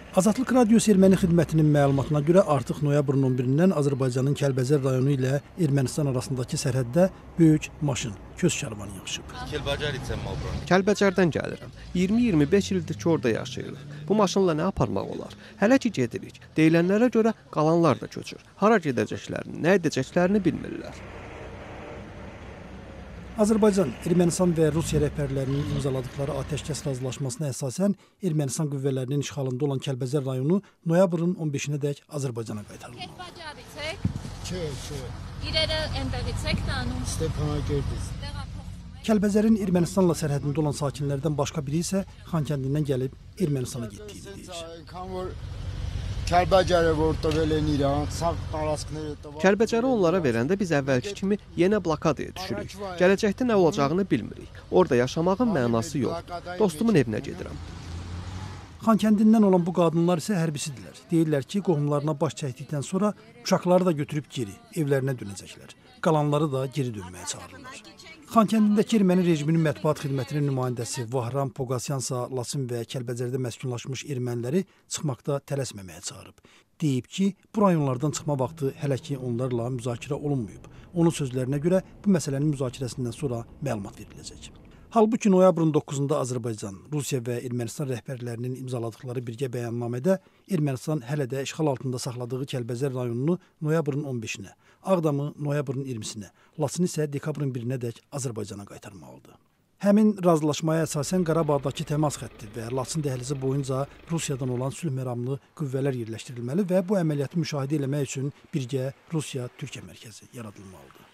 Azadlıq Radiosu Erməni xidmətinin məlumatına görə artıq noyabrın 11-dən Azərbaycanın Kəlbəcər rayonu ilə Ermənistan arasındakı sərhəddə böyük maşın, köz karvanı yığışıb. Kəlbəcərdən gəlirəm. 20-25 ildir ki, orada yaşayırıq. Bu maşınla nə aparmaq olar? Hələ ki gedirik. Deyilənlərə görə qalanlar da köçür. Hara gedəcəklərini, nə edəcəklərini bilmirlər. Azərbaycan, Ermənistan və Rusiya rəhbərlərinin imzaladıkları atəşkəs razılaşmasına əsasən Ermənistan qüvvələrinin işğalında olan Kəlbəcər rayonu noyabrın 15-nədək Azərbaycana qaytarılmalı. Kəlbəcərin Ermənistanla sərhədində olan sakinlərdən başqa biri isə Xankəndindən gəlib Ermənistana getdiyini deyir. Kəlbəcəri onlara verəndə biz əvvəlki kimi yenə blokadaya düşürük. Gələcəkdə nə olacağını bilmirik. Orada yaşamağın mənası yox. Dostumun evinə gedirəm. Xankəndindən olan bu qadınlar isə hərbisidirlər. Deyirlər ki, qohumlarına baş çəkdikdən sonra uşaqları da götürüb geri, evlərinə dönəcəklər. Qalanları da geri dönməyə çağırırlar. Xankəndindəki erməni rejiminin mətbuat xidmətinin nümayəndəsi Vahram Poqasyansa Laçın və Kəlbəcərdə məskunlaşmış erməniləri çıxmaqda tələsməməyə çağırıb. Deyib ki, bu rayonlardan çıxma vaxtı hələ ki onlarla müzakirə olunmayıb. Onun sözlərinə görə bu məsələnin müzakirəsindən sonra məlumat veriləcək. Halbuki noyabrın 9-da Azərbaycan, Rusiya və Ermənistan rəhbərlərinin imzaladıkları birgə bəyannamədə Ermənistan hələ də işğal altında saxladığı Kəlbəcər rayonunu noyabrın 15-nə, Ağdamı noyabrın 20-sinə, Laçını isə dekabrın 1-nədək Azərbaycana qaytarmalıdır. Həmin razılaşmaya əsasən Qarabağdakı təmas xətti və Laçın dəhlizi boyunca Rusiyadan olan sülh məramlı qüvvələr yerləşdirilməli və bu əməliyyatı müşahidə etmək üçün birgə Rusiya-Türkiyə mərkəzi yaradılmalıdır.